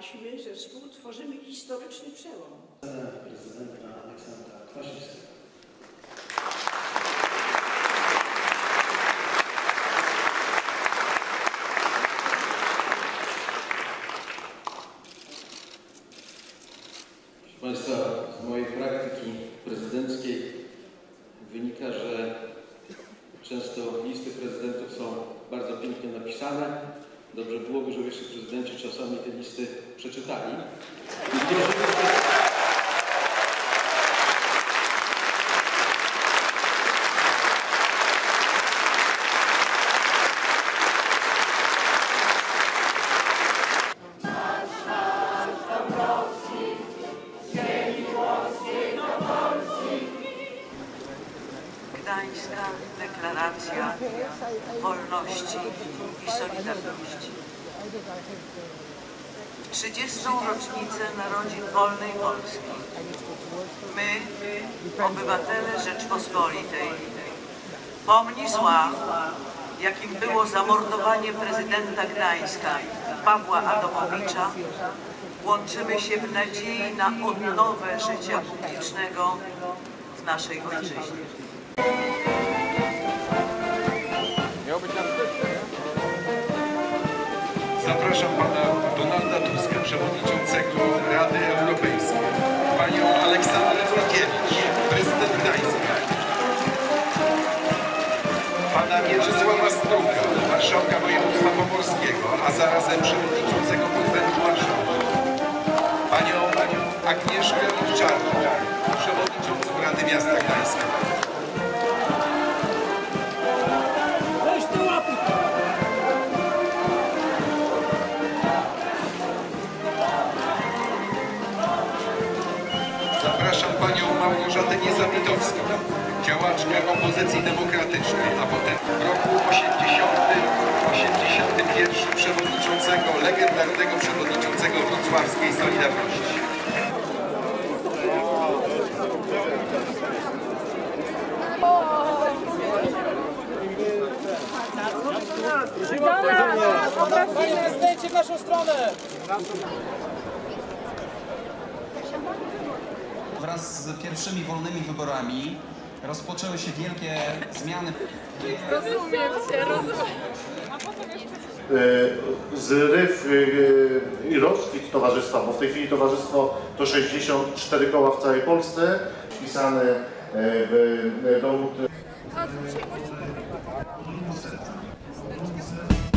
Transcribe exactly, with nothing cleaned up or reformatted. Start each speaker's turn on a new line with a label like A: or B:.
A: Taśmy zespół tworzymy historyczny przełom.
B: Prezydenta Aleksandra Kwasickiego.
C: Proszę Państwa, z mojej praktyki prezydenckiej wynika, że często listy prezydentów są bardzo pięknie napisane. Dobrze byłoby, żeby jeszcze prezydenci czasami te listy przeczytali.
D: Gdańska Deklaracja Wolności i Solidarności. W trzydziestą rocznicę narodzin wolnej Polski my, obywatele Rzeczpospolitej, pomni zła, jakim było zamordowanie prezydenta Gdańska Pawła Adamowicza, łączymy się w nadziei na odnowę życia publicznego w naszej ojczyźnie.
E: Zapraszam pana Donalda Tuska, przewodniczącego Rady Europejskiej, panią Aleksandrę Frankiewicz, prezydent Gdańska, pana Mieczysława Struka, marszałka województwa pomorskiego, a zarazem przewodniczącego konwentu Warszawy, panią Agnieszkę Czarną, przewodniczącą Rady Miasta Gdańska. Zapraszam panią Małgorzatę Niezamitowską, działaczkę opozycji demokratycznej, a potem w roku osiemdziesiątym osiemdziesiątym pierwszym przewodniczącego, legendarnego przewodniczącego wrocławskiej Solidarności.
F: Panie prezydencie, w naszą stronę!
G: Wraz z pierwszymi wolnymi wyborami rozpoczęły się wielkie zmiany.
H: Rozumiem cię, rozumiem.
I: Zryw i rozkwit towarzystwa, bo w tej chwili towarzystwo to sześćdziesiąt cztery koła w całej Polsce, wpisane w dowód.